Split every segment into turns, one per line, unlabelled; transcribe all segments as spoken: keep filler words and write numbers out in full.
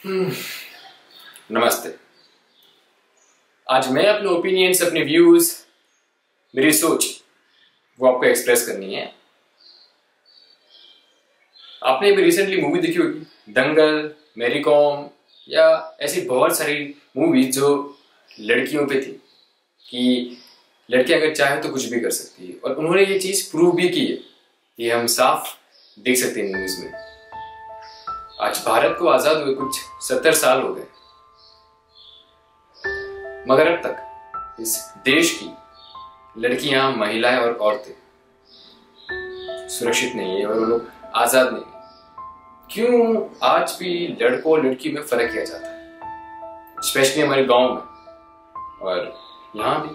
हम्म, नमस्ते। आज मैं अपने ओपिनियंस, अपने व्यूज, मेरी सोच वो आपको एक्सप्रेस करनी है। आपने भी रिसेंटली मूवी देखी होगी, दंगल, मैरी कॉम या ऐसी बहुत सारी मूवीज जो लड़कियों पे थी कि लड़की अगर चाहे तो कुछ भी कर सकती है, और उन्होंने ये चीज प्रूव भी की है। ये हम साफ देख सकते हैं मूवीज में। आज भारत को आजाद हुए कुछ सत्तर साल हो गए, मगर अब तक इस देश की लड़कियां, महिलाएं और औरतें सुरक्षित नहीं है और वो लोग आजाद नहीं है। क्यों आज भी लड़कों और लड़की में फर्क किया जाता है, स्पेशली हमारे गांव में और यहां भी।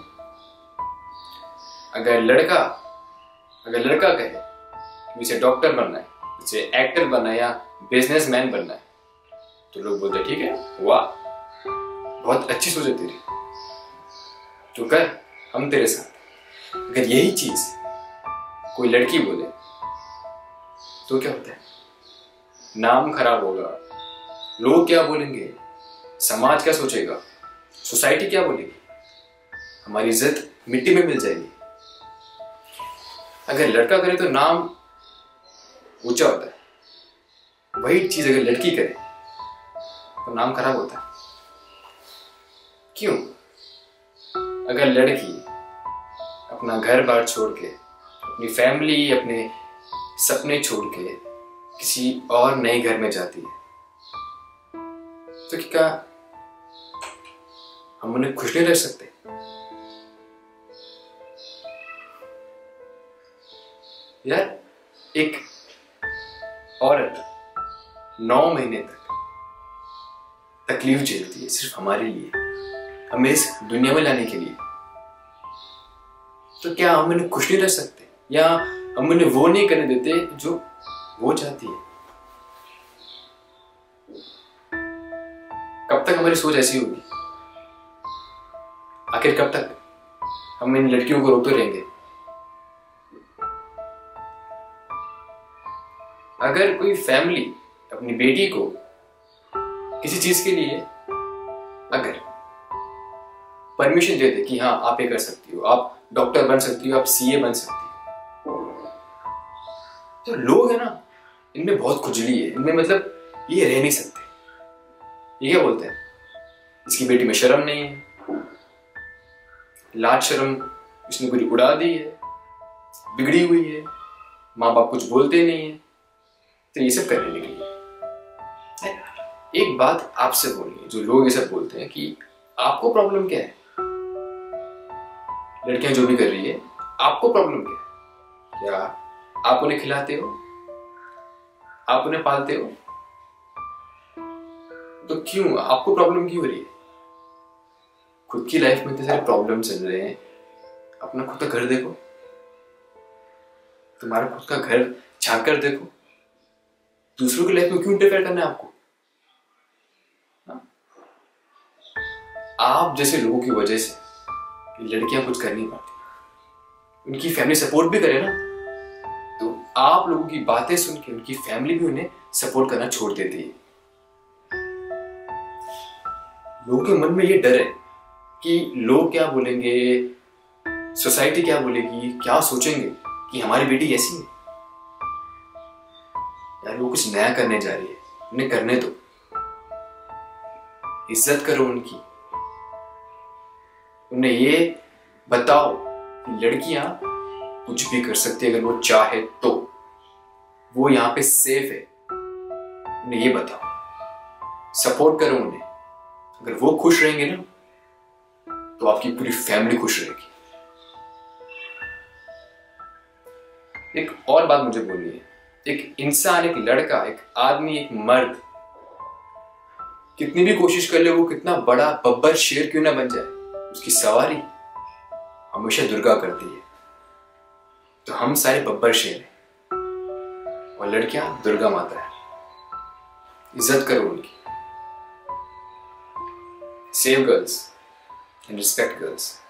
अगर लड़का अगर लड़का कहे कि उसे डॉक्टर बनना है, उसे एक्टर बनना है या बिजनेसमैन बनना है, तो लोग बोलते ठीक है, वाह, बहुत अच्छी सोच है तेरी, तो कर, हम तेरे साथ। अगर यही चीज कोई लड़की बोले तो क्या होता है? नाम खराब होगा, लोग क्या बोलेंगे, समाज क्या सोचेगा, सोसाइटी क्या बोलेगी, हमारी इज्जत मिट्टी में मिल जाएगी। अगर लड़का करे तो नाम ऊंचा होता है, वही चीज अगर लड़की करे तो नाम खराब होता है। क्यों? अगर लड़की अपना घर बार छोड़ के, अपनी फैमिली, अपने सपने छोड़ के किसी और नए घर में जाती है, तो क्या हम उन्हें खुश नहीं रह सकते? यार, एक औरत नौ महीने तक तकलीफ झेलती है सिर्फ हमारे लिए, हमें इस दुनिया में लाने के लिए। तो क्या हम उन्हें खुश नहीं रह सकते, या हम उन्हें वो नहीं करने देते जो वो चाहती है? कब तक हमारी सोच ऐसी होगी? आखिर कब तक हम इन लड़कियों को रोकते रहेंगे? अगर कोई फैमिली अपनी बेटी को किसी चीज के लिए अगर परमिशन दे दे कि हाँ आप ये कर सकती हो, आप डॉक्टर बन सकती हो, आप सीए बन सकती हो, तो लोग है ना, इनमें बहुत खुजली है, इनमें मतलब ये रह नहीं सकते। ये क्या बोलते हैं, इसकी बेटी में शर्म नहीं है, लाज शर्म इसने पूरी उड़ा दी है, बिगड़ी हुई है, माँ बाप कुछ बोलते नहीं है, तो ये सब करने लगी है। एक बात आपसे बोलनी है, जो लोग ये सब बोलते हैं कि आपको प्रॉब्लम क्या है, लड़कियां जो भी कर रही है, आपको प्रॉब्लम क्या है? क्या आप उन्हें खिलाते हो, आप उन्हें पालते हो, तो क्यों आपको प्रॉब्लम क्यों हो रही है? खुद की लाइफ में इतने सारे प्रॉब्लम चल रहे हैं, अपना खुद का घर देखो, तुम्हारा खुद का घर झांक कर देखो। दूसरों की लाइफ में क्यों इंटरफेयर करना है आपको? आप जैसे लोगों की वजह से लड़कियां कुछ कर नहीं पाती, उनकी फैमिली सपोर्ट भी करे ना, तो आप लोगों की बातें सुन के उनकी फैमिली भी उन्हें सपोर्ट करना छोड़ देती है। लोगों के मन में ये डर है कि लोग क्या बोलेंगे, सोसाइटी क्या बोलेगी, क्या सोचेंगे कि हमारी बेटी ऐसी है। यार, वो कुछ नया करने जा रही है, उन्हें करने दो, इज्जत करो उनकी। उन्हें ये बताओ कि लड़कियां कुछ भी कर सकती है अगर वो चाहे तो, वो यहां पे सेफ है। उन्हें ये बताओ, सपोर्ट करो उन्हें। अगर वो खुश रहेंगे ना, तो आपकी पूरी फैमिली खुश रहेगी। एक और बात मुझे बोलनी है, एक इंसान, एक लड़का, एक आदमी, एक मर्द कितनी भी कोशिश कर ले, वो कितना बड़ा बब्बर शेर क्यों ना बन जाए, उसकी सवारी हमेशा दुर्गा करती है। तो हम सारे बब्बर शेर हैं और लड़कियां दुर्गा माता है। इज्जत करो उनकी। Save girls and respect girls.